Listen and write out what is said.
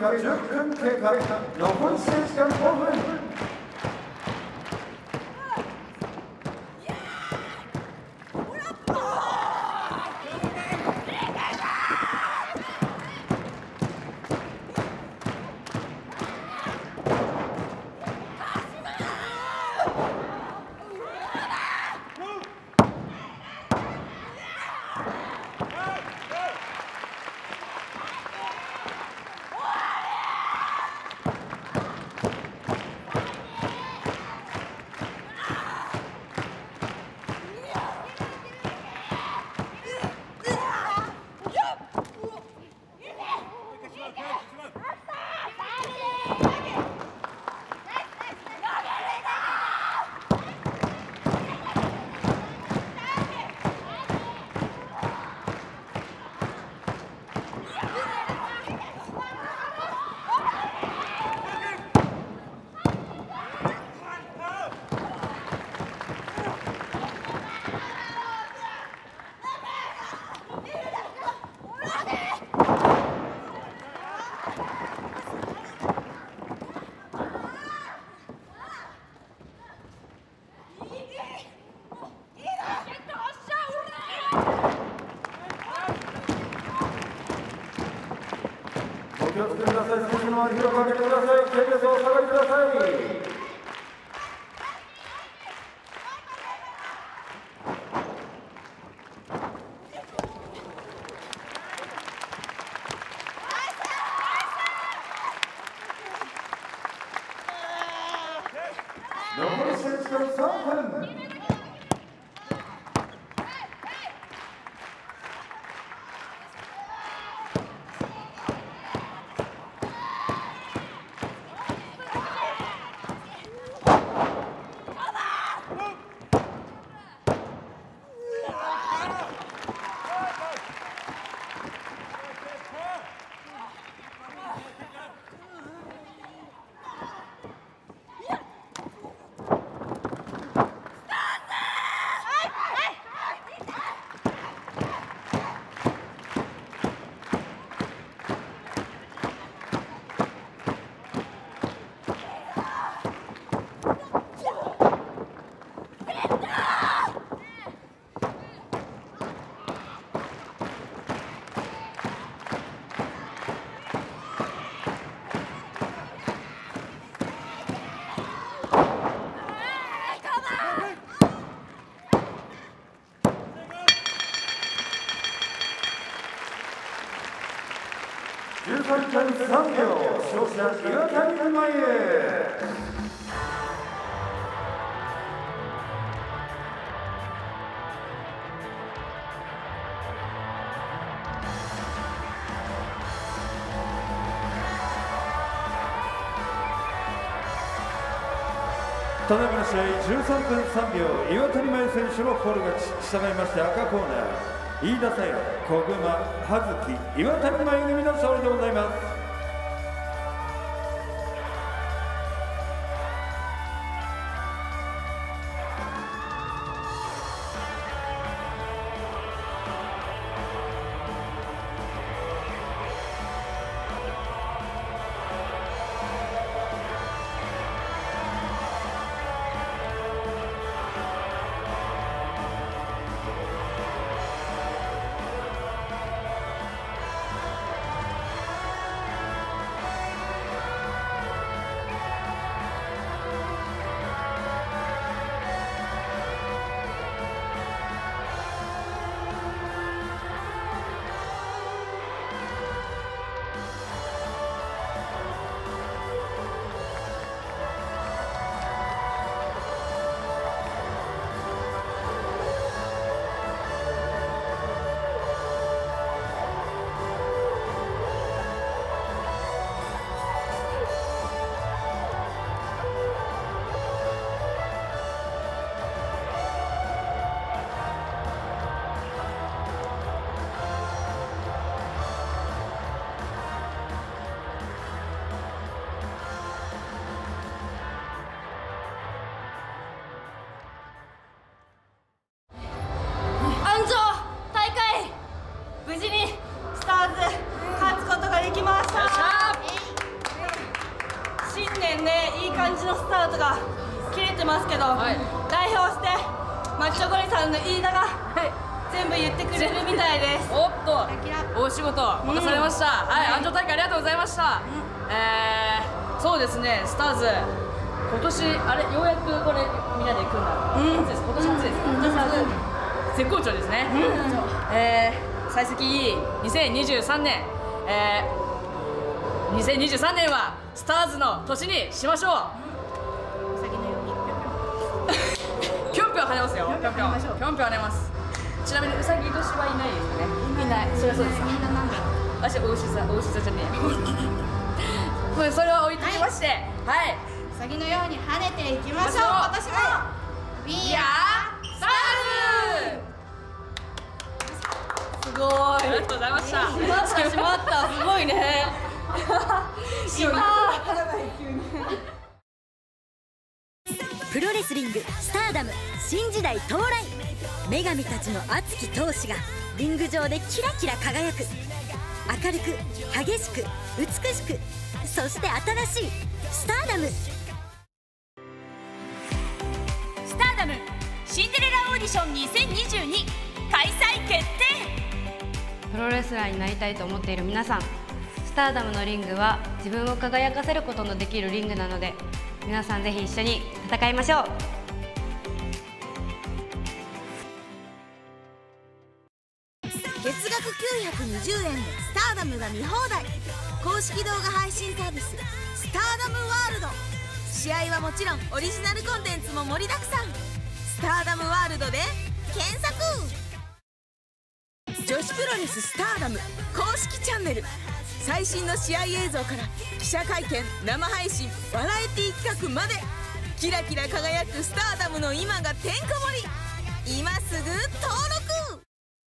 過、10分経過、残り選手間5分。お気をつけください。選手の周りをかけてください。ケースをお下がりください。残り選手間3分。13.3秒、勝者岩谷真由。 ただいまの試合13分3秒、岩谷真由選手のフォール勝ち。従いまして赤コーナー飯田沙耶、小熊、葉月、岩谷真由組の勝利でございます。 ってますけど、代表してマッチョゴリさんの飯田が全部言ってくれるみたいです。 おっと、大仕事任されました。はい、安城大会ありがとうございました。そうですね、スターズ今年あれようやくこれみんなで組んだ。今年初ですか？絶好調ですね。幸先いい2023年、2023年はスターズの年にしましょう。 うさぎのようにぴょんぴょん跳ねますよ。ぴょんぴょん跳ねます。ちなみにうさぎ年はいないですよね。いない。そりゃそうです。みんななんだ。私お牛座じゃねえ。もうそれは置いときまして、はい。 うさぎのように跳ねていきましょう。今年も We are スターズ。すごい。 ありがとうございました。 しまった。すごいね。 プロレスリングスターダム新時代到来。女神たちの熱き闘志がリング上でキラキラ輝く。明るく激しく美しく、そして新しいスターダム。 スターダムシンデレラオーディション2022開催決定。 プロレスラーになりたいと思っている皆さん、スターダムのリングは自分を輝かせることのできるリングなので、皆さんぜひ一緒に戦いましょう。 月額920円でスターダムが見放題。公式動画配信サービススターダムワールド。試合はもちろんオリジナルコンテンツも盛りだくさん。スターダムワールドで検索。女子プロレススターダム公式チャンネル、最新の試合映像から記者会見、生配信、バラエティ企画まで、キラキラ輝くスターダムの今がてんこ盛り。今すぐ登録。